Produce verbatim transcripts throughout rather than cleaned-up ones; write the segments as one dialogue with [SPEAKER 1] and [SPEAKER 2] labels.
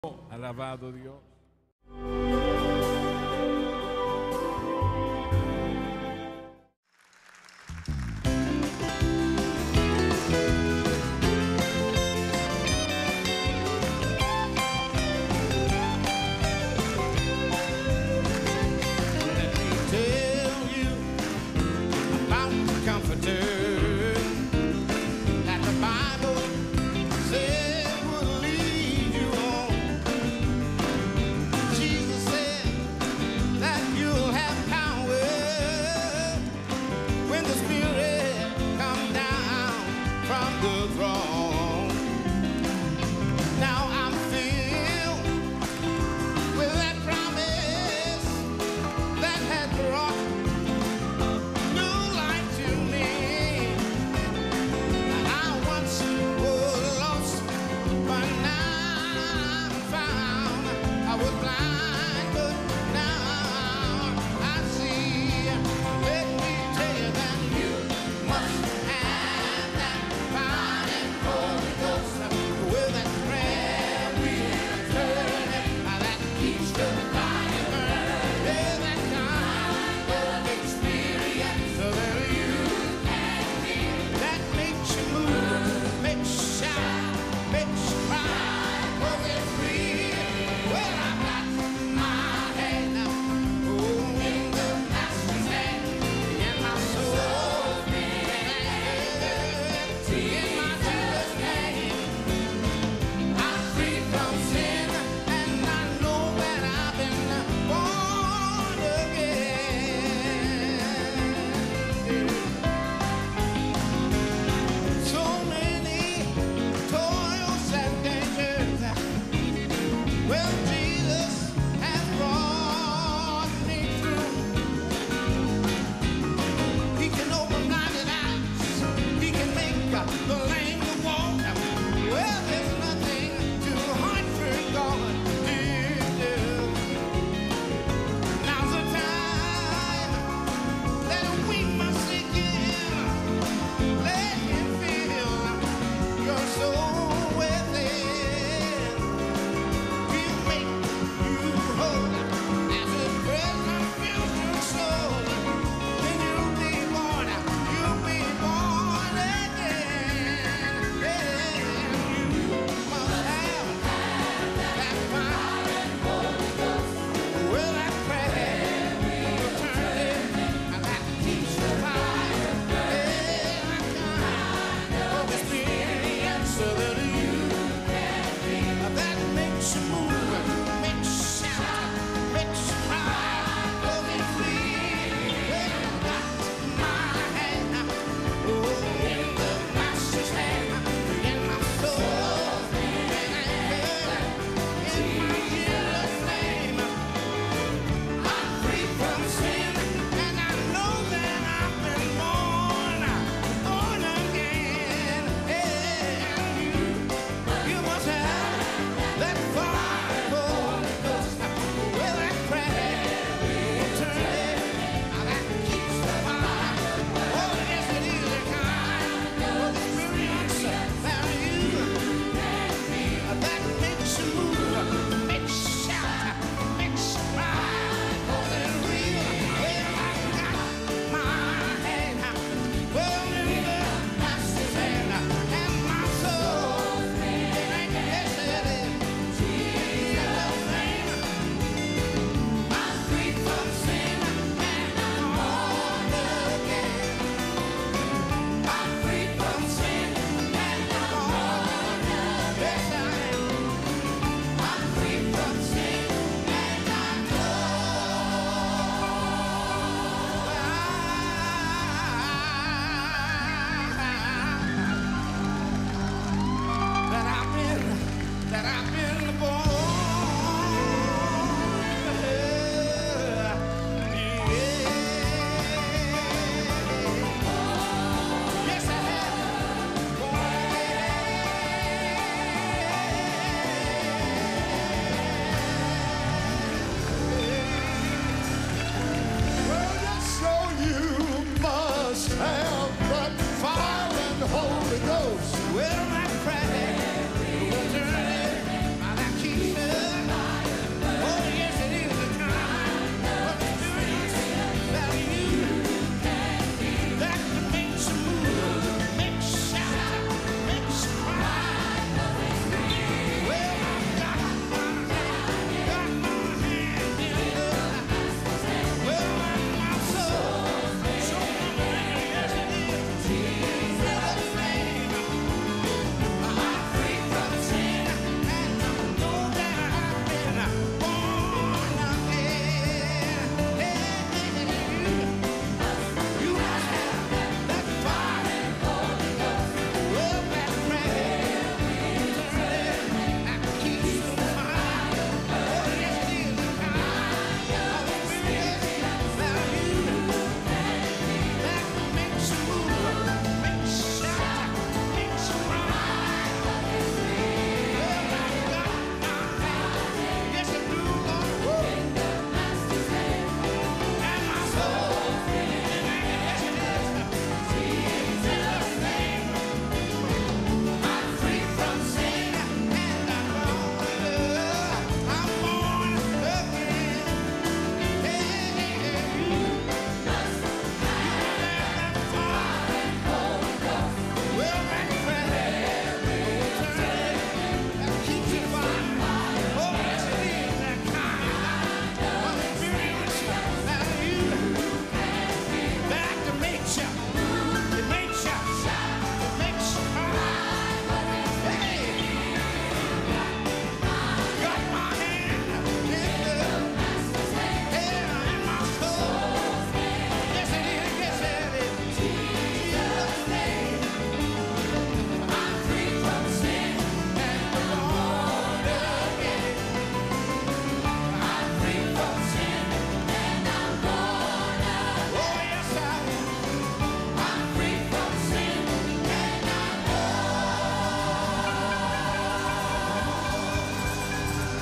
[SPEAKER 1] Alabado Dios.
[SPEAKER 2] Let me tell you about the Comforter that the Bible said will lead you on.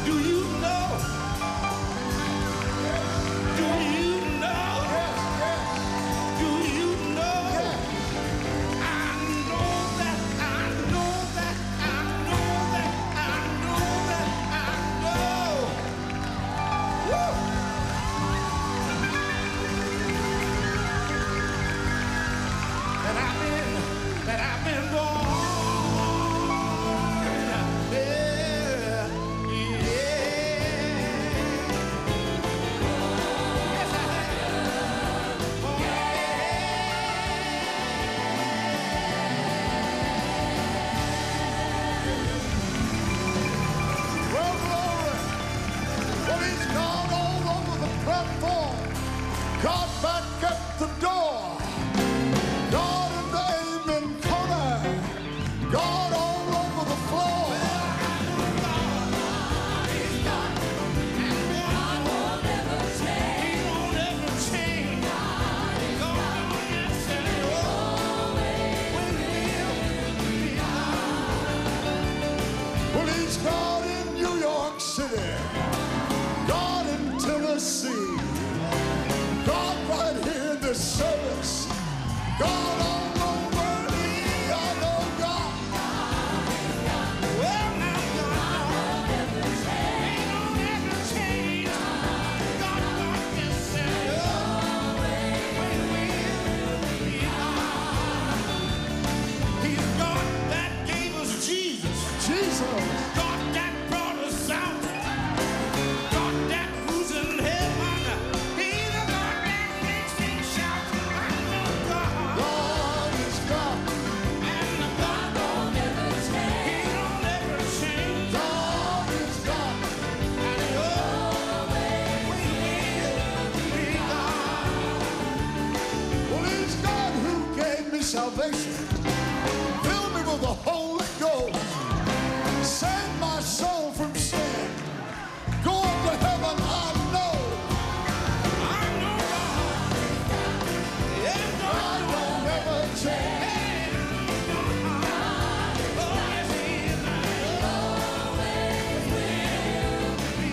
[SPEAKER 2] Do you know? Do you know? Do you know? I know that, I know that, I know that, I know that, I know. Woo! That I've been, that I've been born. Yeah, yeah. Yes, I have. Oh,
[SPEAKER 1] Well, glory. Well, he's gone all over the platform. God back at the door. God in the amen corner. God all over the floor. Well, he's God in New York City. God in Tennessee. God right here in this service. God all over me. I know God.
[SPEAKER 2] well, now God ain't gonna ever change. God, God just said, oh, we will be high. He's God that gave us Jesus.
[SPEAKER 1] Jesus.
[SPEAKER 2] God that brought us out. God that rules in heaven. He's the God that makes me shout. I know God.
[SPEAKER 1] God is God.
[SPEAKER 2] And the God don't ever change. He don't ever change.
[SPEAKER 1] God is God.
[SPEAKER 2] And he always will be God.
[SPEAKER 1] Well, he's God who gave me salvation. Filled me with the Holy Ghost. Saved my soul from sin. Going to heaven, I know.
[SPEAKER 2] I know God. Yeah,
[SPEAKER 1] God
[SPEAKER 2] God.
[SPEAKER 1] don't ever change.
[SPEAKER 2] Hey, God. Oh, yes, he is. And he always will be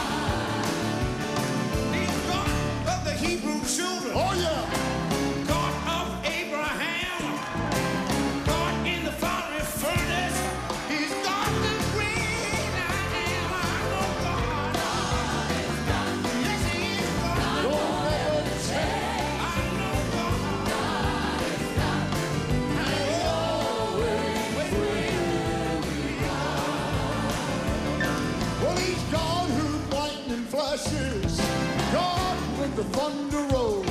[SPEAKER 2] God. He's God of the Hebrew children.
[SPEAKER 1] Oh, yeah.
[SPEAKER 2] God of Abraham, God in the fiery furnace, He's God the great I am. I know God. Yes, He is God.
[SPEAKER 1] Don't ever change.
[SPEAKER 2] I know God. And He always will be God.
[SPEAKER 1] Well, he's God who lightning flashes. God when the thunder rolls.